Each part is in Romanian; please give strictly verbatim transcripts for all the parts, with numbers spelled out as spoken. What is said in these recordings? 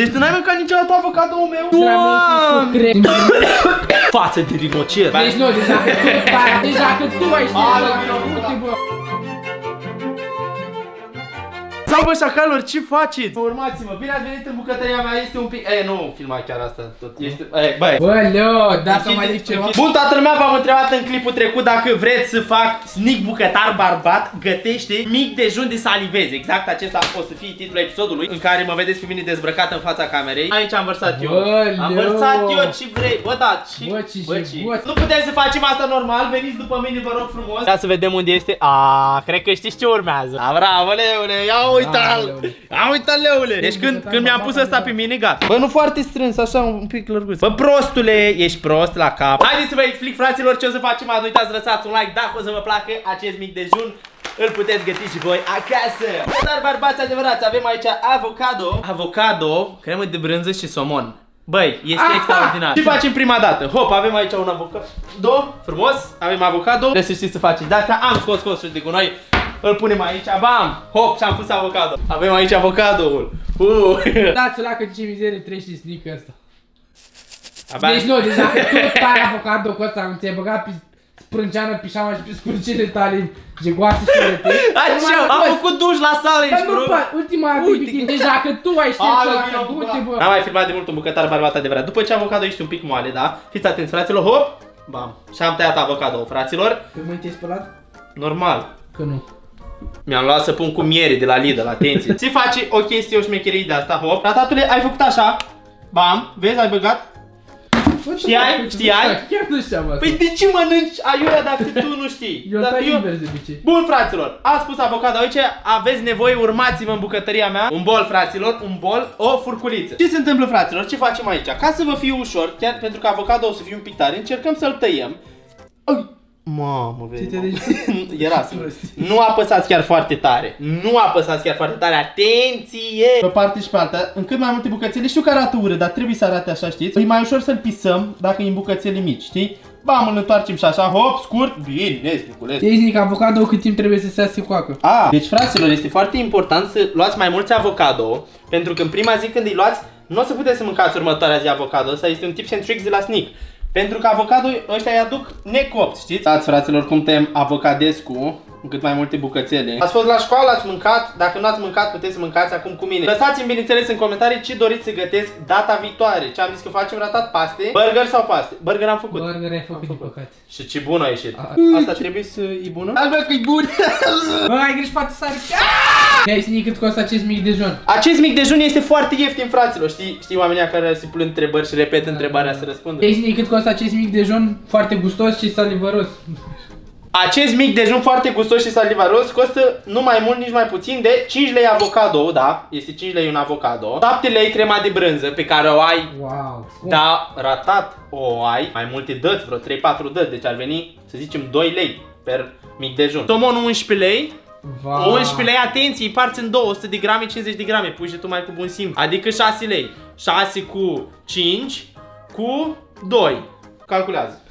Deci tu n-ai mâncat niciodată avocadoul meu? Doamne! Față de rinocer. Deci nu, deja că tu, deja că tu ai știut. Sau bă, șacalor, ce faceți? Urmați-mă, bine ați venit în bucătăria mea, este un pic... E, nu filma chiar asta tot, este... E, băi. Bă, Leo, da să mai zic ceva. Bun, toată lumea v-am întrebat în clipul trecut dacă vreți să fac sneak bucătar barbat gătește mic dejun de salivezi. Exact acesta o să fie titlul episodului în care mă vedeți pe mine dezbrăcat în fața camerei. Aici am vărsat eu. Bă, am vărsat eu ce vrei, bă, da, ce... Bă, ce bă, ce... Nu putem să facem asta normal, veniți după mine, vă rog frumos. Ia să vedem unde este. A, cred că știți ce urmează. A, bravo, leule, ia uita-l. Ia uita, leule. Deci când, când mi-am pus ăsta pe mine, gata. Bă, nu foarte strâns, așa, un pic lărguț. Bă, prostule, ești prost la cap. Haideți să vă explic, fraților, ce o să facem. Nu uitați să lăsați un like dacă o să vă placă acest mic dejun. Îl puteți găti și voi acasă. Dar bărbați adevărați, avem aici avocado. Avocado, cremă de brânză și somon. Băi, este aha, extraordinar. Și facem prima dată. Hop, avem aici un avocado. Frumos, avem avocado. Trebuie să știți să faceți de asta. Am scos cosul de gunoi. Îl punem aici, bam, hop, și am pus avocado. Avem aici avocadoul. Uh. Dați-o la că ce mizerie treci sneak ăsta. Abia. Deci nu, deci dacă tu tai avocado cu ăsta, ți-ai băgat pe sprânceană, pișama și pe scurcele tale gegoase și orete. Așa, am făcut duș la sală aici, bro. Ultima activitate, deja că tu ai știut bă. N-am mai filmat de mult un bucătar barbat adevărat. După ce avocado este un pic moale, da? Fiți atenți, fraților, hop, bam. Și am tăiat avocado, fraților. Pe mâini te-ai spălat? Normal. Că nu. Mi-am luat să pun cu miere de la Lidl, atenție. Se face o chestie, o șmecherie de asta, hop. Ratatule, ai făcut așa. Bam, vezi, ai băgat. Știai? Știai? Chiar nu știam asta. Păi de ce mănânci aiurea dacă tu nu știi? Eu tai invers de obicei. Bun, fraților, ați pus avocado aici, aveți nevoie, urmați-mă în bucătăria mea. Un bol, fraților, un bol, o furculiță. Ce se întâmplă, fraților? Ce facem aici? Ca să vă fie ușor, chiar pentru că avocado o să fie un pic tare, încercăm să-l tăiem. Mamă, vezi, era să nu apăsați chiar foarte tare. Nu apăsați chiar foarte tare. Atenție! Pe parte și pe alta, în cât mai multe bucățele. Știu că arată urât, dar trebuie să arate așa, știți? E mai ușor să-l pisăm dacă e în bucățele mici, știi? Bam, îl întoarcem și așa, hop, scurt. Bine, Niculescu. Ei zic, avocado cât timp trebuie să se se coacă. A, deci, fraților, este foarte important să luați mai mulți avocado, pentru că în prima zi când îi luați, nu o să puteți să mâncați următoarea zi avocado. Asta este un tips and tricks de la Sneak. Pentru că avocado ăștia îi aduc necopți, știți? Dați, fraților, cum tăiem avocadescu în cât mai multe bucățele. Ați fost la școală, ați mâncat, dacă nu ați mâncat puteți să mâncați acum cu mine. Lăsați-mi bineînțeles în comentarii ce doriți să gătesc data viitoare. Ce am zis că facem ratat paste, burger sau paste? Burger am făcut. Burger ai făcut, din păcate. Și ce bună a ieșit. A, asta trebuie să e bună? Da, bă, că e bun. Bă, ai greșit poate sare. Ai Sneak, cât costă acest mic dejun? Acest mic dejun este foarte ieftin, fraților. Știi, știi oamenii care se pun întrebări și repet întrebarea să răspundă. Ai Sneak, cât costă acest mic dejun? Foarte gustos și salivăros. Acest mic dejun foarte gustos și salivaros costă nu mai mult, nici mai puțin de cinci lei avocado, da? Este cinci lei un avocado. șapte lei crema de brânză pe care o ai. Wow. Da, ratat o ai. Mai multe dăți, vreo trei patru dăți, deci ar veni, să zicem, doi lei per mic dejun. Somonul unsprezece lei. Wow. unsprezece lei, atenție, îi parți în două, o sută de grame, cincizeci de grame, pui și tu mai cu bun simț. Adică șase lei. șase cu cinci cu doi. Calculează.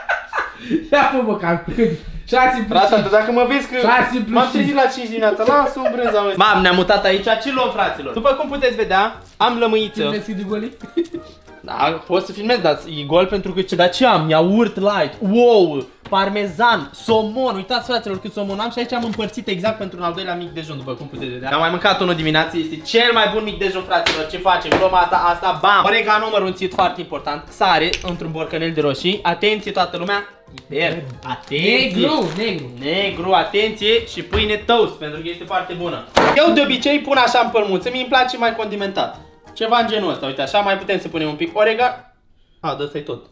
Ia fă, bă, calculezi. șase plus cinci. Frate, dacă mă vezi că m-am trezit la cinci dimineața, lasă un brânza mă. Mam, ne-am mutat aici, ce luăm, fraților? După cum puteți vedea, am lămâiță. Filmezi de goli? Da, poți să filmezi, dar e gol pentru că ce, dar ce am? Iaurt light, wow, parmezan, somon, uitați, fraților, cât somon am și aici am împărțit exact pentru un al doilea mic dejun, după cum puteți vedea. Am mai mâncat unul dimineață, este cel mai bun mic dejun, fraților. Ce facem? Luăm asta, asta, bam! Oregano mărunțit, foarte important, sare într-un borcanel de roșii, atenție toată lumea, piper, atenție! Negru, negru! Negru, atenție și pâine toast, pentru că este foarte bună. Eu de obicei pun așa în pălmuță, mi-mi place mai condimentat. Ceva în genul ăsta, uite, așa mai putem să punem un pic orega. A, de ăsta e tot.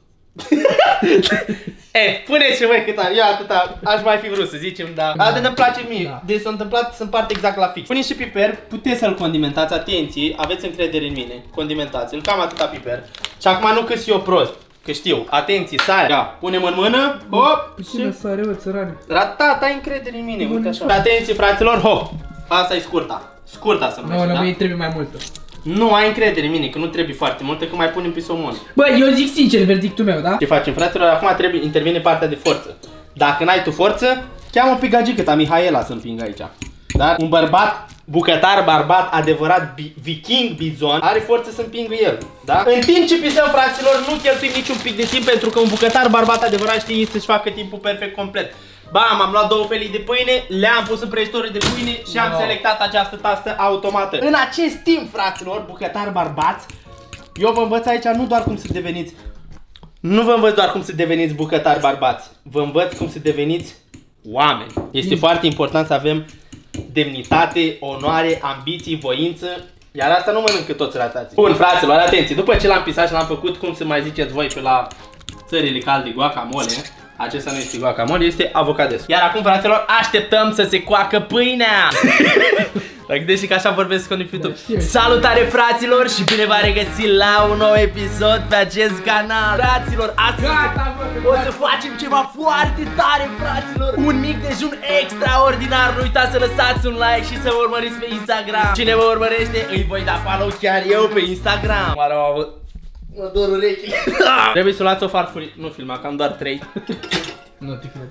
E, puneți și voi cât am, eu atâta, aș mai fi vrut să zicem, dar da. Atât îmi place mie, da. Deci s-a întâmplat să împart exact la fix. Puneți și piper, puteți să-l condimentați, atenție, aveți încredere în mine, condimentați-l, cam atâta piper. Și acum nu că-s eu prost, că știu, atenție, sare, ia, punem în mână, hop. Cine sare, bă, țărane? Ratat, ai încredere în mine, uite așa. Atenție, fraților, hop, asta e scurta, scurta să numește, da? Nu, da? nu, trebuie mai multă. Nu, ai încredere în mine, că nu trebuie foarte multă, că mai punem pe somon. Bă, eu zic sincer verdictul meu, da? Ce facem, fraților? Acum trebuie, intervine partea de forță. Dacă n-ai tu forță, cheamă pe gagică ta Mihaela să împingă aici. Dar un bărbat, bucătar bărbat, adevărat bi viking bizon, are forță să împingă el, da? În timp ce pisăm, fraților, nu cheltuim niciun pic de timp, pentru că un bucătar bărbat adevărat știe să-și facă timpul perfect complet. Bam, am luat două felii de pâine, le-am pus în prăjitorul de pâine și am no. selectat această tastă automată. În acest timp, fraților, bucătari bărbați, eu vă învăț aici nu doar cum să deveniți Nu vă învăț doar cum să deveniți bucătari bărbați, vă învăț cum să deveniți oameni. Este mm. foarte important să avem demnitate, onoare, ambiții, voință. Iar asta nu mănâncă toți ratații. Bun, fraților, atenție, după ce l-am pisat și l-am făcut, cum să mai ziceți voi pe la țările calde, guacamole, acesta nu este guacamole, este avocadescu. Iar acum, fraților, așteptăm să se coacă pâinea. Dacă gândești că așa vorbesc în YouTube. Salutare, fraților, și bine v-am regăsit la un nou episod pe acest canal. Fraților, astăzi o să facem ceva foarte tare, fraților. Un mic dejun extraordinar. Nu uitați să lăsați un like și să mă urmăriți pe Instagram. Cine mă urmărește, îi voi da follow chiar eu pe Instagram. Mă dor urechile. Trebuie să luați o farfurie. Nu filma, că am doar trei. Nu te cred.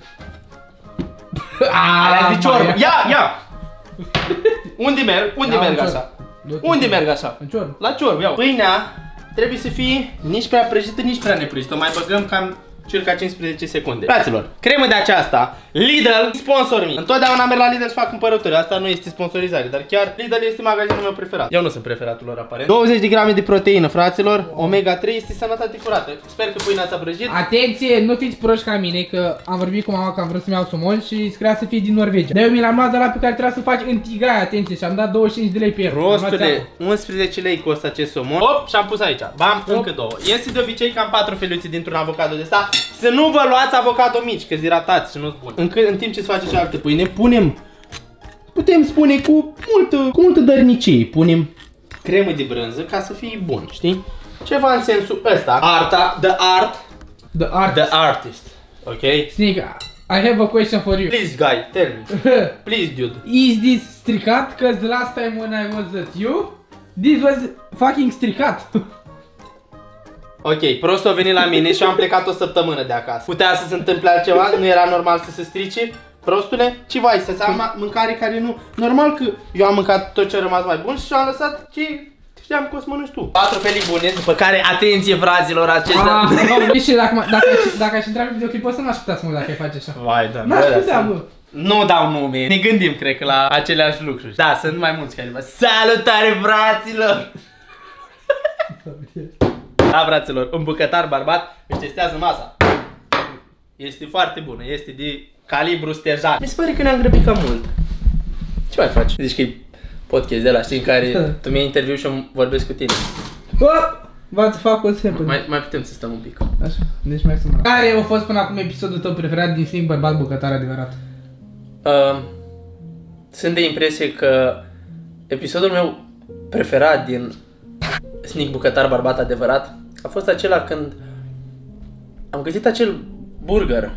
Alea zice orb. Ia, ia. Unde merg? Unde merg așa? Unde merg așa? În ciorb. La ciorb, iau. Pâinea trebuie să fie nici prea prăjită, nici prea neprăjită. O mai băgăm cam circa cincisprezece secunde. Fraților, cremă de aceasta, Lidl, sponsor mi. Întotdeauna merg la Lidl să fac cumpărături. Asta nu este sponsorizare, dar chiar Lidl este magazinul meu preferat. Eu nu sunt preferatul lor, aparent. douăzeci de grame de proteină, fraților. Omega trei este sănătate curată. Sper că pâinea s-a prăjit. Atenție, nu fiți proști ca mine, că am vorbit cu mama că am vrut să-mi iau somon și scria să fie din Norvegia. De-aia mi l-am luat de la pe care trebuia să faci în tigaia, atenție, și am dat douăzeci și cinci de lei pe el. Rostule, unsprezece lei costă acest somon. Hop, și am pus aici. Bam, Hop. Încă două. Este de obicei cam patru feluțe dintr-un avocado de ăsta. Să nu vă luați avocado mici, că ziratați și nu-s bun. În, în timp ce se face cealaltă pâine, punem, putem spune cu multă, cu multă dărnicie, punem cremă de brânză ca să fie bun, știi? Ceva în sensul ăsta. Arta, the art, the artist. The artist. Ok? Sneak, I have a question for you. Please, guy, tell me. Please, dude. Is this stricat? Cause the last time when I was at you, this was fucking stricat. Ok, prostul a venit la mine și eu am plecat o săptămână de acasă. Putea să se întâmple altceva? Nu era normal să se strice? Prostule? Ce vai, să-ți am mâncare care nu... Normal că eu am mâncat tot ce a rămas mai bun și am lăsat ce știam că o să mănânci tu. Patru felii bune, după care, atenție, fraților, acestea... Ah, și dacă, dacă, dacă aș intra pe videoclipul ăsta, n-aș putea să mă uit dacă ai face așa. Vai, da. N-aș putea, bă. Nu dau nume. Ne gândim, cred că, la aceleași lucruri. Da, sunt mai mulți care mă... Salutare, fraților! Da, fraților, un bucătar bărbat își testează masa. Este foarte bună, este de calibru stejar. Mi se pare că ne-am grăbit cam mult. Ce mai faci? Zici că e podcast de ăla, știi, în care tu mi-ai interviu și eu vorbesc cu tine. V-ați fac o semnă. Mai, mai putem să stăm un pic. Așa, deci mai sunt. Care a fost până acum episodul tău preferat din Sneak Bărbat Bucătar adevărat? Uh, sunt de impresie că episodul meu preferat din Sneak Bucătar Bărbat adevărat a fost acela când am găsit acel burger.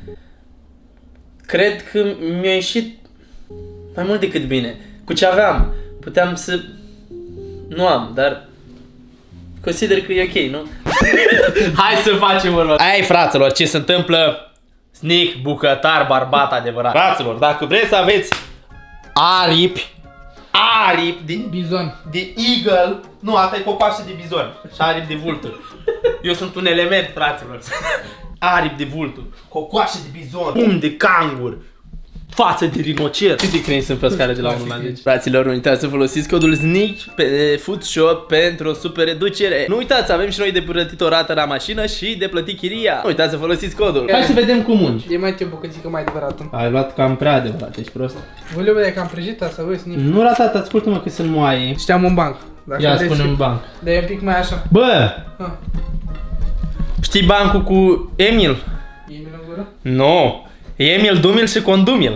Cred că mi-a ieșit mai mult decât bine. Cu ce aveam, puteam să... Nu am, dar consider că e ok, nu? Hai să facem urmă. Ai, fraților, ce se întâmplă? Sneak Bucătar Bărbat adevărat. Fraților, dacă vreți să aveți aripi, aripi de bizon, de eagle, nu, asta e cocoașă de bizon și aripi de vultur. Eu sunt un element, fraților. Aripi de vultur, cocoașă de bizon, pum de cangur, față de rinocer. Câte creni sunt pe scară de la unu la zece? Fraților, nu uitați să folosiți codul SNEAK pe Food Shop pentru o super reducere. Nu uitați, avem și noi de plătit o rată la mașină și de plătit chiria. Nu uitați să folosiți codul. Hai să vedem cum munci. E mai ce bucățică mai adevărată. Ai luat cam prea adevărat, ești prost. Vă le vedea cam prăjită să vă SNEAK. Nu ratat, ascultă-mă că sunt moaie. Știam un banc. Ia spune un banc. Dar e un pic mai așa. Bă! Ha. Știi bancul cu Emil? Emil în gură? Nu! Emil Dumil și Condumil.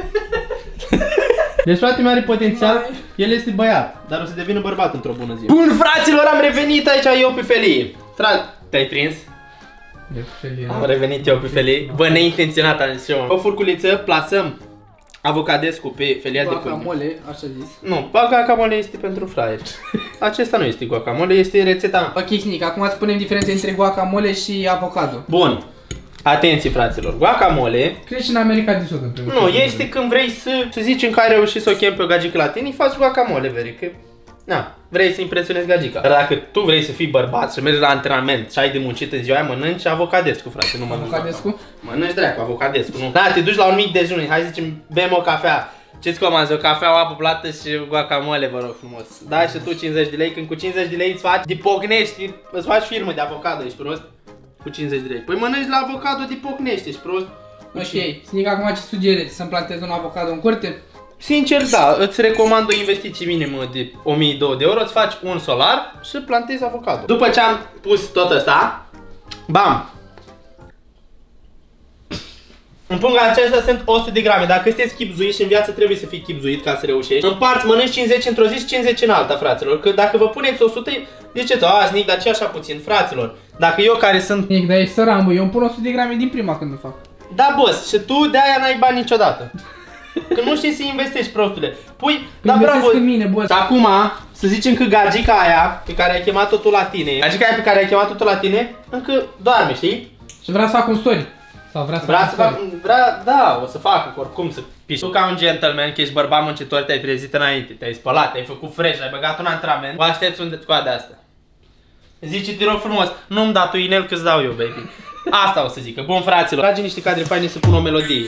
Deci frate mi are potențial, el este băiat, dar o să devină bărbat într-o bună zi. Bun, fraților, am revenit aici eu pe felie. Frate, te-ai prins? De felie. Am revenit eu pe felie. Bă, neintenționat am zis eu. O furculiță, plasăm avocadescu pe felia de pâine. Guacamole, așa zis. Nu, guacamole este pentru fraier. Acesta nu este guacamole, este rețeta. Ok, Sneak, acum spunem diferența între guacamole și avocado. Bun. Atenție, fraților, guacamole. Crezi și în America de Sud, în primul Nu, este când vrei să, să zicem că ai reușit să o chem pe o gagică la tine, îi faci guacamole, veri, că... Na, vrei să impresionezi gagica. Dar dacă tu vrei să fii bărbat și mergi la antrenament și ai de muncit în ziua aia, mănânci avocadescu, frate, nu mănânci avocadescu? Mănânci dracu, avocadescu, nu. Da, te duci la un mic dejun, hai să zicem, bem o cafea. Ce-ți comanzi? O cafea, o apă plată și guacamole, vă rog frumos. Da, și tu cincizeci de lei, când cu cincizeci de lei îți faci, dipocnești, îți faci firmă de avocado, ești prost? Cu cincizeci de lei. Păi mănânci la avocado, dipocnești, ești prost? Ok, Snic, acum ce sugerezi? Să-mi plantez un avocado în curte? Sincer, da, îți recomand o investiție minimă de o mie două sute de euro, îți faci un solar și plantezi avocado. După ce am pus tot ăsta, bam! În punga acesta sunt o sută de grame. Dacă sunteți chipzuit și în viață trebuie să fii chipzuit ca să reușești, împarți, mănânci cincizeci într-o zi și cincizeci în alta, fraților. Că dacă vă puneți o sută, ziceți, a, Snic, dar ce așa puțin, fraților? Dacă eu care sunt... Snic, dar ești săran, bă, eu îmi pun o sută de grame din prima când o fac. Da, boss, și tu de aia n-ai bani niciodată. Că nu știi să investești, prostule. Pui, da, bravo. În mine, boss. Și acum, să zicem că gagica aia pe care ai chemat-o tu la tine, gagica aia pe care ai chemat-o tu la tine, încă doarme, știi? Și vrea să fac un story. Sau vrea să vrea fac să fac, vrea, da, o să facă oricum să piși. Tu ca un gentleman, că ești bărbat muncitor, te-ai trezit înainte, te-ai spălat, te-ai făcut fresh, ai băgat un antrenament, o aștepți unde coade asta. Zice, te rog frumos, nu-mi da tu inel că-ți dau eu, baby. Asta o să zică. Bun, fraților, trage niște cadre faine să pun o melodie.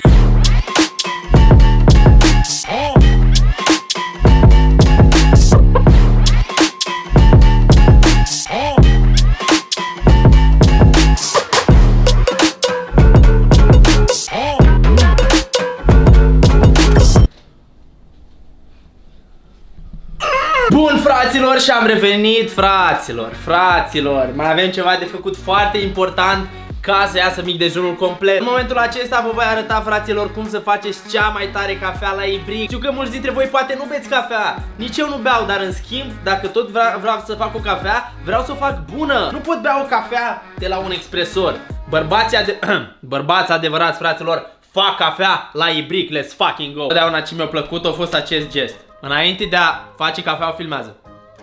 Bun, fraților, și am revenit, fraților, fraților. Mai avem ceva de făcut foarte important ca să iasă mic dejunul complet. În momentul acesta vă voi arăta, fraților, cum să faceți cea mai tare cafea la Ibric. Știu că mulți dintre voi poate nu beți cafea, nici eu nu beau, dar în schimb, dacă tot vreau, vreau să fac o cafea, vreau să o fac bună. Nu pot bea o cafea de la un expresor. Bărbații ade Bărbați adevărați, fraților, fac cafea la Ibric, let's fucking go. Totdeauna ce mi-a plăcut a fost acest gest. Înainte de a face cafea, o filmează.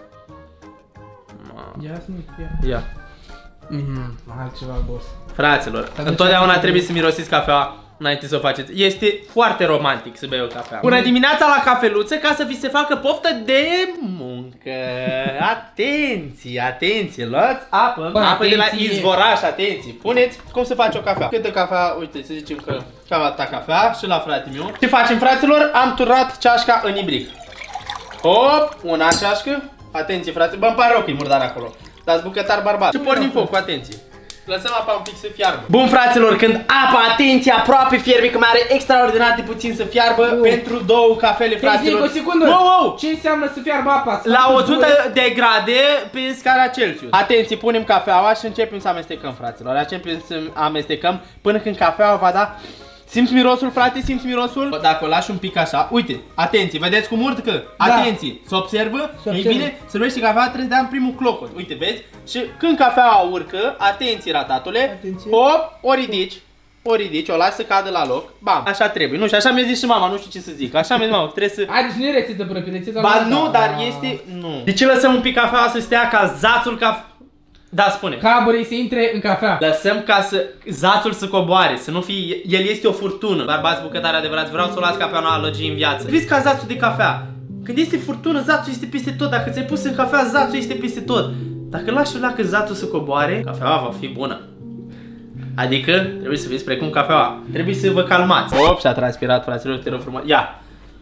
Ia să nu ia. Ia. Mhm, altceva, boss. Fraților, întotdeauna trebuie să mirosiți cafea înainte să o faceți. Este foarte romantic să bei o cafea. Bună dimineața la cafeluță, ca să vi se facă poftă de muncă. Atenție, atenție, luați apă. Bă, apă atenție. De la izvoraș, atenție. Puneți cum să faci o cafea. Câtă cafea, uite, să zicem că cava ta cafea și la frate meu. Ce facem, fraților? Am turnat ceașca în Ibric. Hop, una ceașcă. Atenție, frate, bă, îmi pare rău că e murdar acolo. Dați bucătar barbat. Și pornim foc, cu atenție. Lăsăm apa un pic să fiarbă. Bun, fraților, când apa, atenție, aproape fierbe, că mai are extraordinar de puțin să fiarbă, uh. pentru două cafele, fraților. Hey, o secundă. Wow, wow. Ce înseamnă să fiarbă apa? Să la o sută de grade pe scara Celsius. Atenție, punem cafeaua și începem să amestecăm, fraților. Începem să amestecăm până când cafeaua va da. Simți mirosul, frate? Simți mirosul? Dacă o lași un pic așa, uite, atenție, vedeți cum urcă? Atenție, da. Se observă? Ei bine, se numește cafea, trebuie să dea în primul clocot. Uite, vezi? Și când cafeaua urcă, atenție, ratatule, atenție. Hop, o ridici, o ridici, o lași să cadă la loc. Bam, așa trebuie. Nu știu, așa mi-a zis și mama, nu știu ce să zic. Așa mi-a zis mama, trebuie să... Hai, deci nu e rețetă până pe rețeta. Ba nu, dar este... Nu. De ce lăsăm un pic cafeaua să stea ca zațul ca... Da, spune. Caburei să intre în cafea. Lăsăm ca să zațul să coboare, să nu fie, el este o furtună. Bărbați bucătari adevărați, vreau să o las ca pe o analogie în viață. Vezi ca zațul de cafea. Când este furtună, zațul este peste tot. Dacă ți-ai pus în cafea, zațul este peste tot. Dacă lași la că zațul să coboare, cafeaua va fi bună. Adică, trebuie să fiți precum cafeaua. Trebuie să vă calmați. Op, și-a transpirat, fraților, te rog frumos. Ia.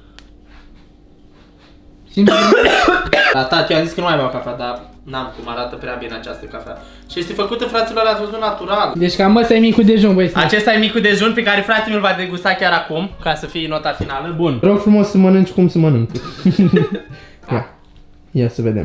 Da, tati, eu am zis că nu mai beau cafea, dar n-am cum, arată prea bine această cafea. Și este făcută, fraților, ați văzut, natural. Deci cam ăsta e micul dejun, băi. Acesta e micul dejun pe care fratele mi-l va degusta chiar acum, ca să fie nota finală. Bun. Rog frumos să mănânci cum să mănânc. Ia. Ia să vedem.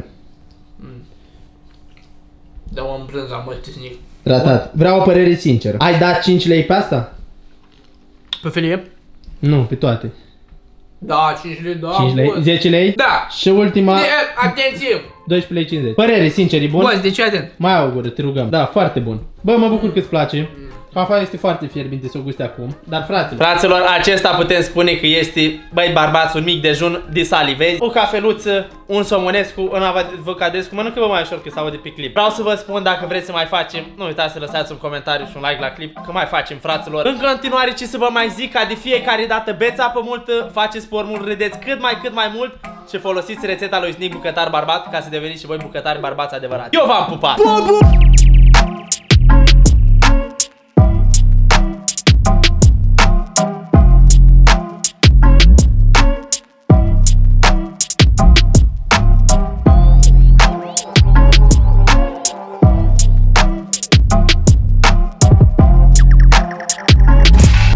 Dă-o în brânza, mă, Snic. Tratat. Vreau o părere sinceră. Ai dat cinci lei pe asta? Pe felie? Nu, pe toate. Da, cinci lei, da. cinci lei, zece lei? Da. Și ultima... De, atenție! doisprezece lei cincizeci. Părere, sincer, e bun? Bă, de ce atent? Mai au o gură, te rugăm. Da, foarte bun. Bă, mă bucur că îți place. Fafa este foarte fierbinte să o guste acum. Dar fraților, Fraților, acesta putem spune că este, băi bărbați, un mic dejun de salivezi. O cafeluță, un somonescu, un avocadescu. Mănâncă vă mai ușor că se aude pe clip. Vreau să vă spun, dacă vreți să mai facem, nu uitați să lăsați un comentariu și un like la clip, că mai facem, fraților. În continuare, ce să vă mai zic, ca de fiecare dată, beți apă multă, faceți sport mult, râdeți cât mai cât mai mult și folosiți rețeta lui Snic Bucătar Barbat ca să deveniți și voi bucătari barbați adevărați. Eu v-am pupat!